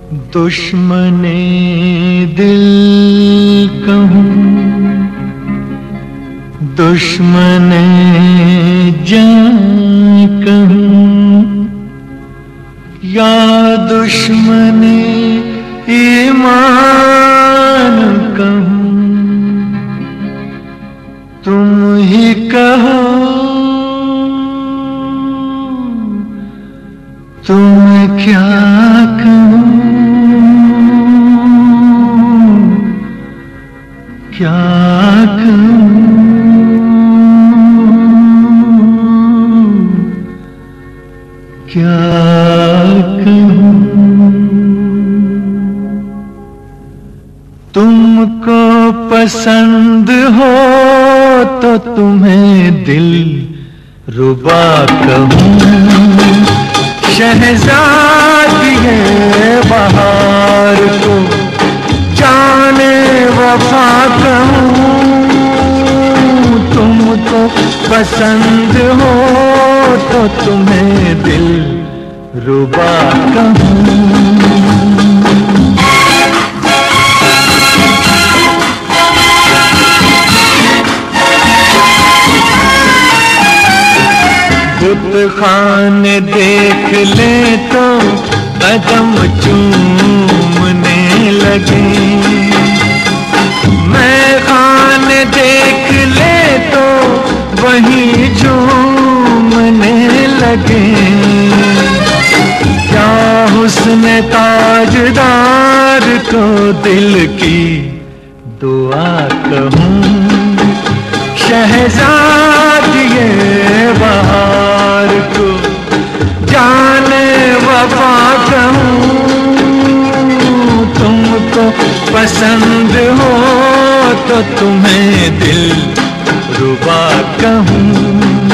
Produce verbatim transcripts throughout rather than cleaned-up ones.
दुश्मने दिल कहूँ, दुश्मने जान कहूँ, या दुश्मने ईमान कहूँ, तुम ही कहो तुम क्या कहूँ, क्या कहूँ, क्या कहूँ। तुमको पसंद हो तो तुम्हें दिल रुबा कहूँ, शहजादी है बहार को जाने वफा कहूँ। तुमको पसंद हो तो तुम्हें दिल रुबा कहूँ। बुतखाने देख ले तो कदम चूमने लगे, मैं खाने देख ले तो वहीं झूमने लगे। क्या हुस्न ताजदार को दिल की दुआ कहूँ, शहजादी बहार को जाने वफा कहूँ। तुमको पसंद हो तो तुम्हें दिल रुबा कहूँ।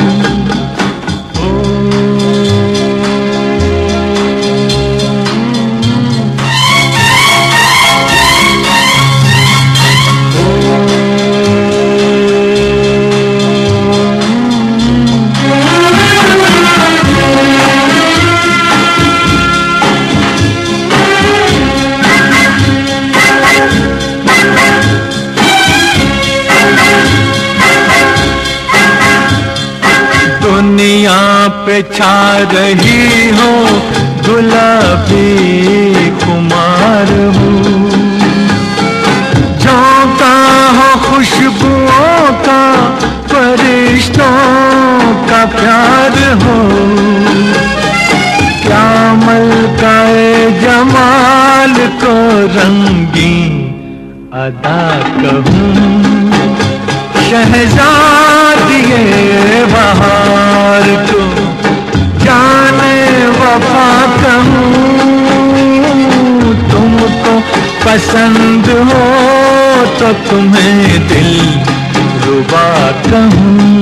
दुनिया पे छा रही हो गुलाबी खुमार हो, झोंका हो खुशबुओं का फरिश्तों का प्यार हो। क्या मलकाए जमाल को रंगीन अदा कहूँ, शहजादी बहार को जाने वफा कहूँ। तुमको पसंद हो तो तुम्हें दिल रुबा कहूँ।